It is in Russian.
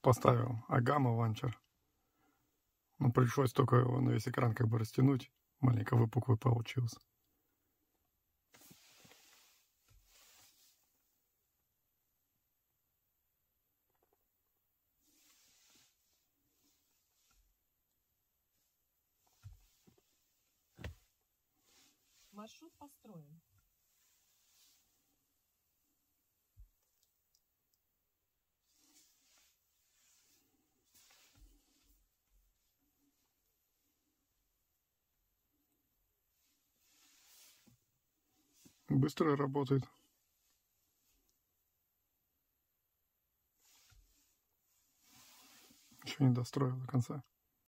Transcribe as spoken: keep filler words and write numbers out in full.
поставил Agama ланчер. Но пришлось только его на весь экран как бы растянуть. Маленько выпуклый получился. Маршрут построен. Быстро работает. Еще не достроил до конца.